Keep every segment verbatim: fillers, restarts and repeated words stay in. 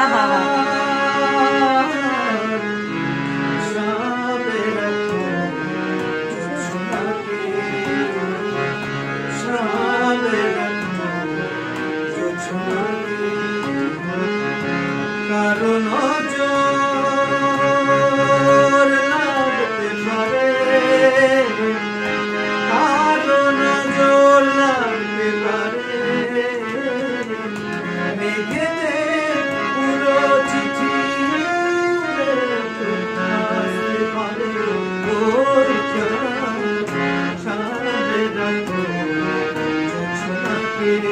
হা হা কারণ জোর লাগতে পারে কারণ জোর লাগতে পারে মেঘেতে পুরো চিঠি আসতে পারে ওর সামনে রাখো জোছনাকে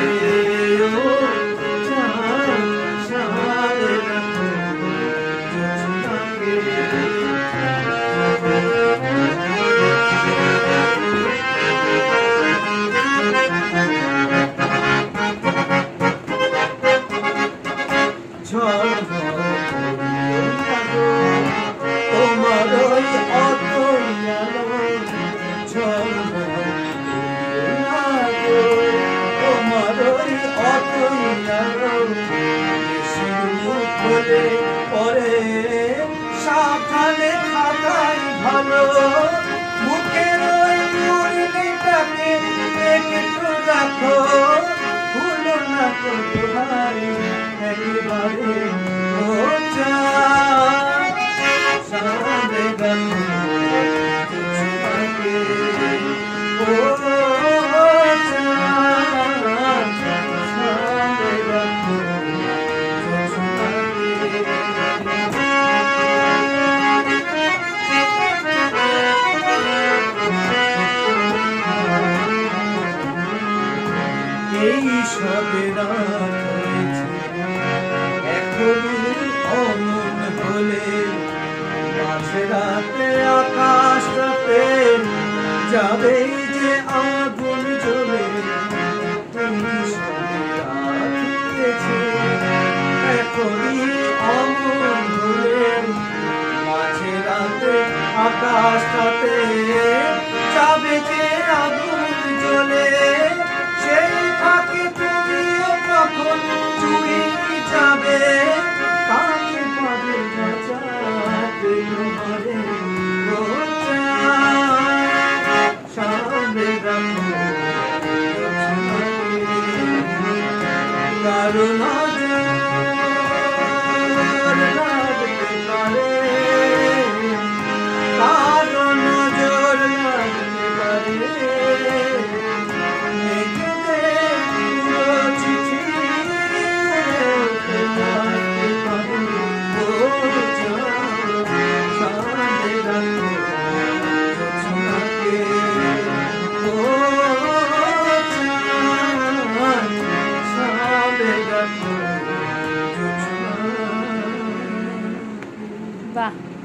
তোমার ওই অতই আলো তোমার ওই অতই আলো মুখ বলে পরে সাবধানে থাকাই ভালো মুখের ওই মুরলিটাকে একটু রাখো ভুলো না তো ভাই একেবারে ও চাঁদ সামনে রাখো ও চাঁদ সামনে রাখো এই সবে রাত হয়েছে এখনই অমন হলে মাঝে রাতে আকাশটাতে যাবে যে আগুন জ্বলে এই সবে রাত হয়েছে এখনই অমন হলে মাঝে রাতে আকাশটাতে যাবে যে আগুন জ্বলে সেই ফাঁকে তুমিও তখন চুরি যাবে কাকে পাবে বাঁচাতে তোমারে ও চাঁদ সামনে রাখো কারণ জোর লাগতে পারে কারণ জোর লাগতে পারে বাহ।